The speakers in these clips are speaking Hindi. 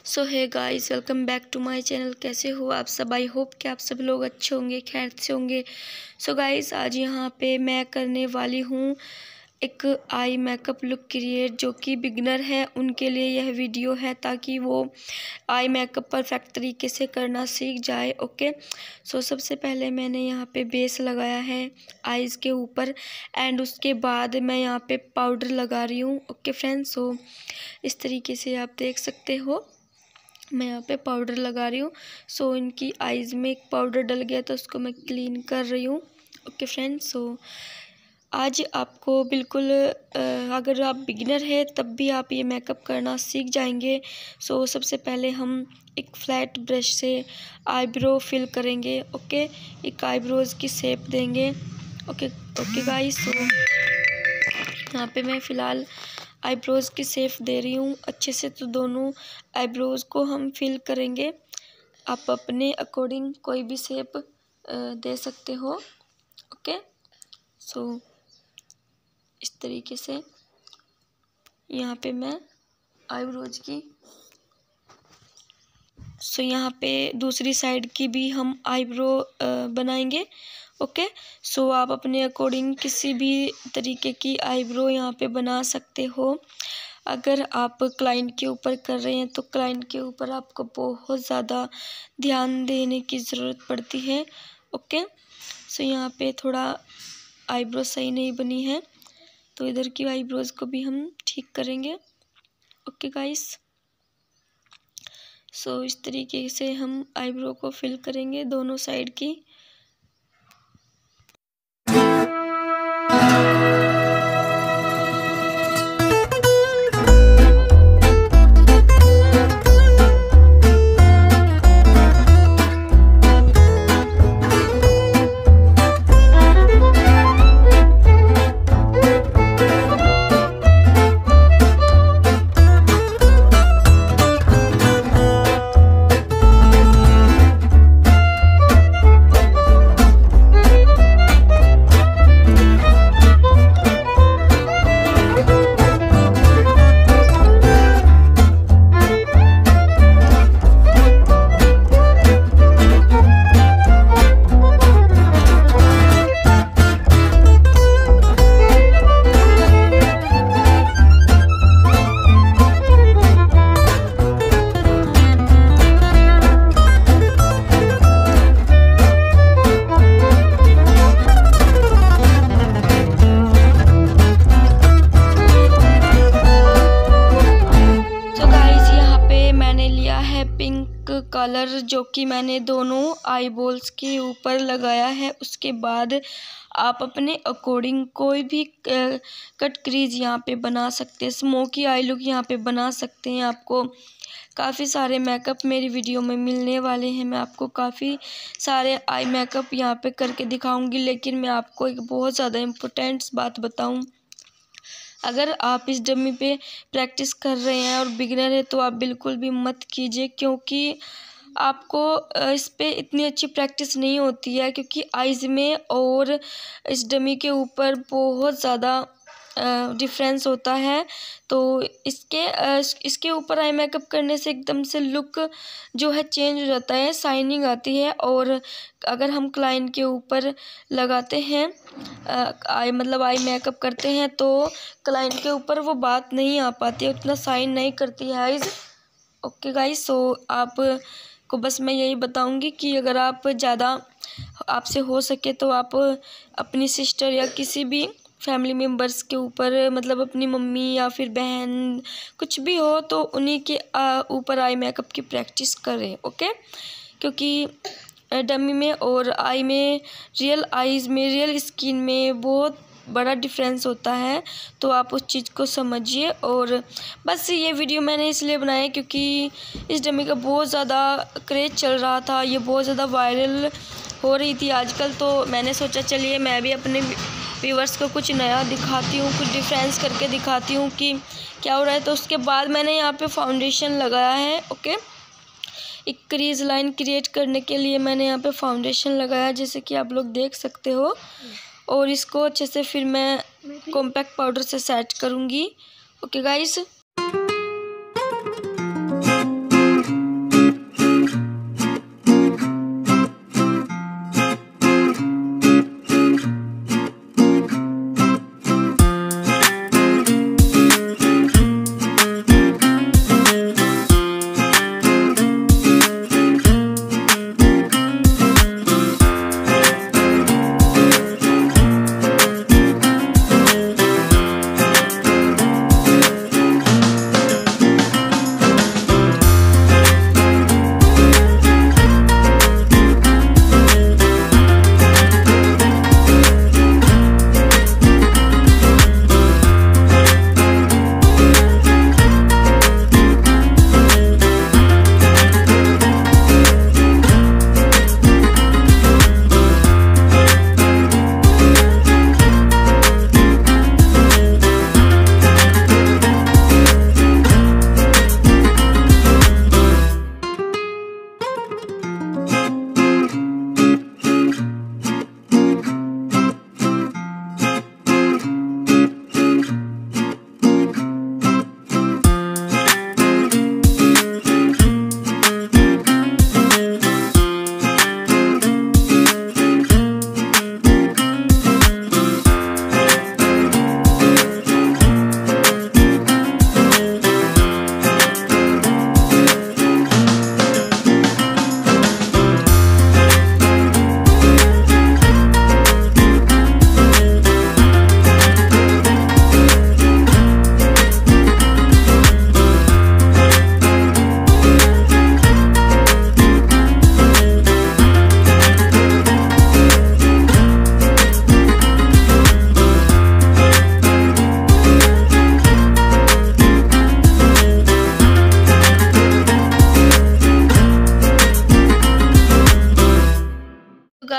So hey guys, welcome back to my channel. कैसे हो आप सब? आई होप कि आप सब लोग अच्छे होंगे, खैर से होंगे। सो गाइस, आज यहाँ पे मैं करने वाली हूँ एक आई मेकअप लुक क्रिएट। जो कि बिगनर है उनके लिए यह वीडियो है, ताकि वो आई मेकअप परफेक्ट तरीके से करना सीख जाए। ओके, सो सबसे पहले मैंने यहाँ पे बेस लगाया है आईज़ के ऊपर, एंड उसके बाद मैं यहाँ पे पाउडर लगा रही हूँ। ओके फ्रेंड्स, सो इस तरीके से आप देख सकते हो मैं यहाँ पे पाउडर लगा रही हूँ। सो इनकी आईज़ में एक पाउडर डल गया तो उसको मैं क्लीन कर रही हूँ। ओके फ्रेंड्स, सो आज आपको बिल्कुल अगर आप बिगिनर है तब भी आप ये मेकअप करना सीख जाएंगे। सो सबसे पहले हम एक फ्लैट ब्रश से आईब्रो फिल करेंगे। ओके, एक आईब्रोज़ की शेप देंगे। ओके गाइस, सो यहाँ पे मैं फ़िलहाल आईब्रोज़ की शेप दे रही हूँ अच्छे से। तो दोनों आईब्रोज़ को हम फिल करेंगे। आप अपने अकॉर्डिंग कोई भी शेप दे सकते हो। ओके, सो इस तरीके से यहाँ पे मैं आईब्रोज़ की यहाँ पे दूसरी साइड की भी हम आईब्रो बनाएंगे। ओके, सो आप अपने अकॉर्डिंग किसी भी तरीके की आईब्रो यहाँ पे बना सकते हो। अगर आप क्लाइंट के ऊपर कर रहे हैं तो क्लाइंट के ऊपर आपको बहुत ज़्यादा ध्यान देने की ज़रूरत पड़ती है। ओके, सो यहाँ पे थोड़ा आईब्रो सही नहीं बनी है, तो इधर की आईब्रोज़ को भी हम ठीक करेंगे। ओके गाइस, सो इस तरीके से हम आईब्रो को फिल करेंगे दोनों साइड की। कलर जो कि मैंने दोनों आई बॉल्स के ऊपर लगाया है। उसके बाद आप अपने अकॉर्डिंग कोई भी कट क्रीज यहाँ पे बना सकते हैं, स्मोकी आई लुक यहाँ पे बना सकते हैं। आपको काफ़ी सारे मेकअप मेरी वीडियो में मिलने वाले हैं। मैं आपको काफ़ी सारे आई मेकअप यहाँ पे करके दिखाऊंगी, लेकिन मैं आपको एक बहुत ज़्यादा इम्पोर्टेंट बात बताऊँ। अगर आप इस डमी पे प्रैक्टिस कर रहे हैं और बिगिनर है तो आप बिल्कुल भी मत कीजिए, क्योंकि आपको इस पे इतनी अच्छी प्रैक्टिस नहीं होती है, क्योंकि आईज़ में और इस डमी के ऊपर बहुत ज़्यादा डिफरेंस होता है। तो इसके ऊपर आई मेकअप करने से एकदम से लुक जो है चेंज हो जाता है, शाइनिंग आती है। और अगर हम क्लाइंट के ऊपर लगाते हैं आई मेकअप करते हैं तो क्लाइंट के ऊपर वो बात नहीं आ पाती है, उतना शाइन नहीं करती है आईज़। ओके गाइस, सो आप को बस मैं यही बताऊंगी कि अगर आप ज़्यादा आपसे हो सके तो आप अपनी सिस्टर या किसी भी फैमिली मेम्बर्स के ऊपर, अपनी मम्मी या फिर बहन कुछ भी हो, तो उन्हीं के ऊपर आई मेकअप की प्रैक्टिस करें। ओके, क्योंकि डमी में और आई में, रियल आईज़ में, रियल स्किन में बहुत बड़ा डिफरेंस होता है। तो आप उस चीज़ को समझिए। और बस ये वीडियो मैंने इसलिए बनाया क्योंकि इस डमी का बहुत ज़्यादा क्रेज़ चल रहा था, ये बहुत ज़्यादा वायरल हो रही थी आजकल। तो मैंने सोचा चलिए मैं भी अपने व्यूवर्स को कुछ नया दिखाती हूँ, कुछ डिफरेंस करके दिखाती हूँ कि क्या हो रहा है। तो उसके बाद मैंने यहाँ पे फाउंडेशन लगाया है। ओके, एक क्रीज लाइन क्रिएट करने के लिए मैंने यहाँ पे फाउंडेशन लगाया, जैसे कि आप लोग देख सकते हो। और इसको अच्छे से फिर मैं कॉम्पैक्ट पाउडर से सेट करूँगी। ओके गाइस,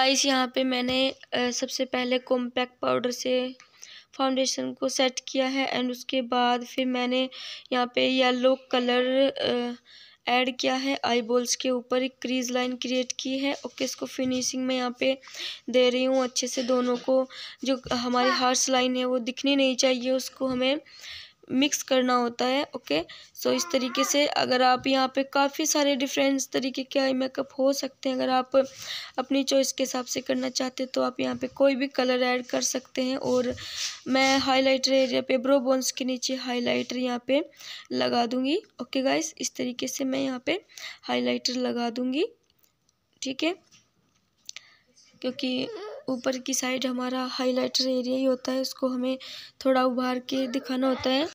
गाइस यहाँ पे मैंने सबसे पहले कॉम्पैक्ट पाउडर से फाउंडेशन को सेट किया है एंड उसके बाद फिर मैंने यहाँ पे येलो कलर ऐड किया है आई बॉल्स के ऊपर, एक क्रीज लाइन क्रिएट की है। ओके, इसको फिनिशिंग में यहाँ पे दे रही हूँ अच्छे से। दोनों को जो हमारी हार्श लाइन है वो दिखनी नहीं चाहिए, उसको हमें मिक्स करना होता है। ओके, सो इस तरीके से अगर आप यहाँ पे काफ़ी सारे डिफरेंट तरीके के आई मेकअप हो सकते हैं। अगर आप अपनी चॉइस के हिसाब से करना चाहते हैं तो आप यहाँ पे कोई भी कलर ऐड कर सकते हैं। और मैं हाइलाइटर एरिया पे ब्रो बोन्स के नीचे हाइलाइटर यहाँ पे लगा दूँगी। ओके गाइस, इस तरीके से मैं यहाँ पे हाइलाइटर लगा दूँगी, ठीक है, क्योंकि ऊपर की साइड हमारा हाइलाइटर एरिया ही होता है, उसको हमें थोड़ा उभार के दिखाना होता है।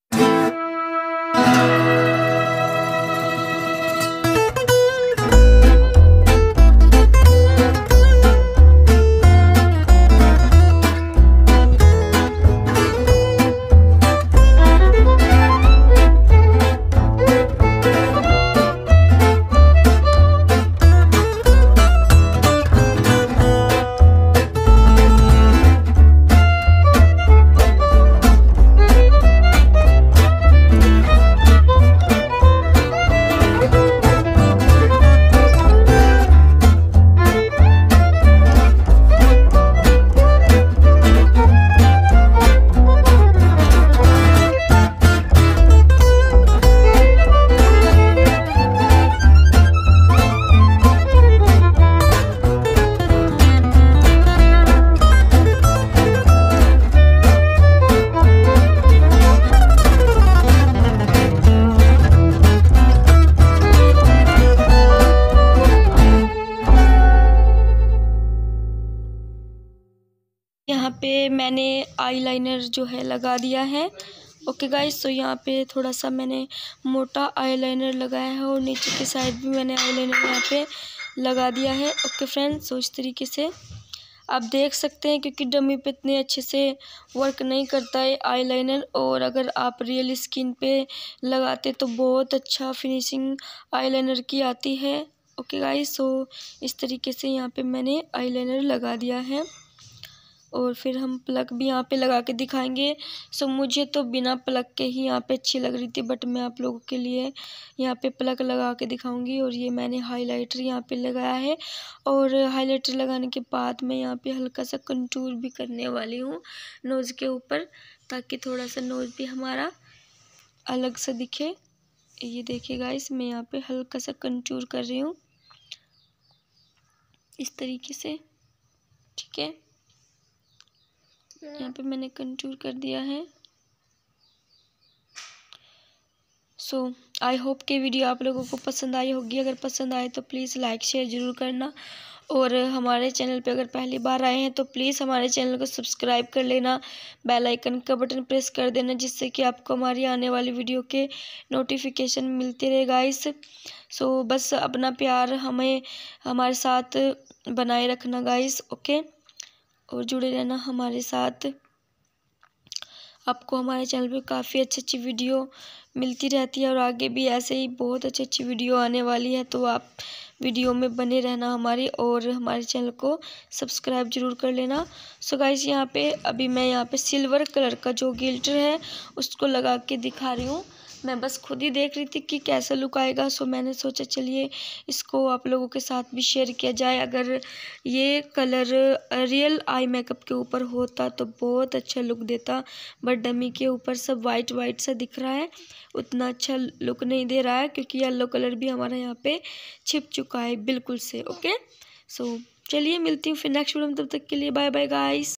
यहाँ पे मैंने आईलाइनर जो है लगा दिया है। ओके गाइस, तो यहाँ पे थोड़ा सा मैंने मोटा आईलाइनर लगाया है और नीचे की साइड भी मैंने आईलाइनर यहाँ पे लगा दिया है। ओके फ्रेंड्स, तो इस तरीके से आप देख सकते हैं, क्योंकि डमी पे इतने अच्छे से वर्क नहीं करता है आईलाइनर, और अगर आप रियल स्किन पे लगाते तो बहुत अच्छा फिनिशिंग आईलाइनर की आती है। ओके गाइस, तो इस तरीके से यहाँ पे मैंने आईलाइनर लगा दिया है और फिर हम प्लग भी यहाँ पे लगा के दिखाएंगे। सो मुझे तो बिना प्लग के ही यहाँ पे अच्छी लग रही थी, बट मैं आप लोगों के लिए यहाँ पे प्लग लगा के दिखाऊंगी। और ये मैंने हाइलाइटर यहाँ पे लगाया है, और हाइलाइटर लगाने के बाद मैं यहाँ पे हल्का सा कंटूर भी करने वाली हूँ नोज़ के ऊपर, ताकि थोड़ा सा नोज़ भी हमारा अलग सा दिखे। ये देखिए गाइस, मैं यहाँ पे हल्का सा कंटूर कर रही हूँ इस तरीके से, ठीक है। यहाँ पे मैंने कंटूर कर दिया है। सो आई होप कि वीडियो आप लोगों को पसंद आई होगी। अगर पसंद आए तो प्लीज़ लाइक शेयर ज़रूर करना, और हमारे चैनल पे अगर पहली बार आए हैं तो प्लीज़ हमारे चैनल को सब्सक्राइब कर लेना, बेल आइकन का बटन प्रेस कर देना, जिससे कि आपको हमारी आने वाली वीडियो के नोटिफिकेशन मिलते रहे गाइस। सो बस अपना प्यार हमें हमारे साथ बनाए रखना गाइस, ओके, और जुड़े रहना हमारे साथ। आपको हमारे चैनल पे काफ़ी अच्छी वीडियो मिलती रहती है, और आगे भी ऐसे ही बहुत अच्छी वीडियो आने वाली है, तो आप वीडियो में बने रहना हमारे, और हमारे चैनल को सब्सक्राइब जरूर कर लेना। सो गाइस, यहाँ पे अभी मैं यहाँ पे सिल्वर कलर का जो गिल्टर है उसको लगा के दिखा रही हूँ। मैं बस खुद ही देख रही थी कि कैसा लुक आएगा, सो मैंने सोचा चलिए इसको आप लोगों के साथ भी शेयर किया जाए। अगर ये कलर रियल आई मेकअप के ऊपर होता तो बहुत अच्छा लुक देता, बट डमी के ऊपर सब वाइट वाइट सा दिख रहा है, उतना अच्छा लुक नहीं दे रहा है, क्योंकि येलो कलर भी हमारा यहाँ पे छिप चुका है बिल्कुल से। ओके, सो चलिए मिलती हूँ फिर नेक्स्ट वीडियो में, तब तक के लिए बाय बाय गाइस।